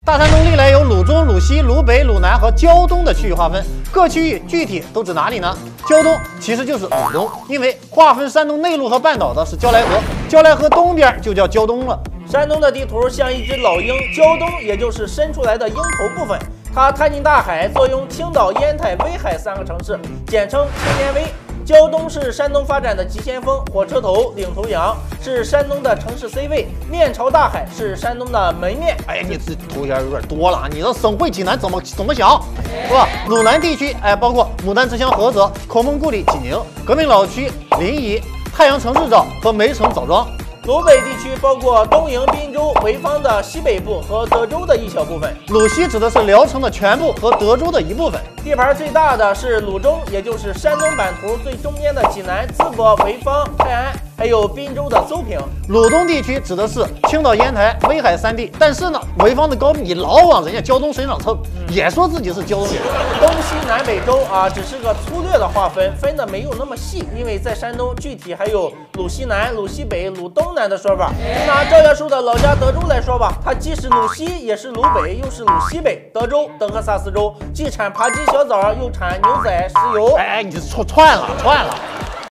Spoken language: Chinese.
大山东历来有鲁中、鲁西、鲁北、鲁南和胶东的区域划分，各区域具体都指哪里呢？胶东其实就是鲁东，因为划分山东内陆和半岛的是焦莱河，焦莱河东边就叫胶东了。 山东的地图像一只老鹰，胶东也就是伸出来的鹰头部分，它探进大海，坐拥青岛、烟台、威海3个城市，简称青烟威。胶东是山东发展的急先锋，火车头、领头羊，是山东的城市 C 位，面朝大海，是山东的门面。 哎呀，你这头衔有点多了啊！你这省会济南怎么想，是吧？鲁南地区，包括牡丹之乡菏泽、孔孟故里济宁、革命老区临沂、太阳城市沼和梅城枣庄。 鲁北地区包括东营、滨州、潍坊的西北部和德州的一小部分。 鲁西指的是聊城的全部和德州的一部分。 地盘最大的是鲁中，也就是山东版图最中间的济南、淄博、潍坊、泰安，还有滨州的邹平。 鲁东地区指的是青岛、烟台、威海3地，但是呢，潍坊的高密老往人家胶东身上蹭，也说自己是胶东人。 东西南北州啊，只是个粗略的划分，分的没有那么细，因为在山东具体还有鲁西南、鲁西北、鲁东南的说法。就拿赵家树的老家德州来说吧，它既是鲁西，也是鲁北，又是鲁西北。德州德克萨斯州既产扒鸡小枣，又产牛仔、石油。 哎，你这串了。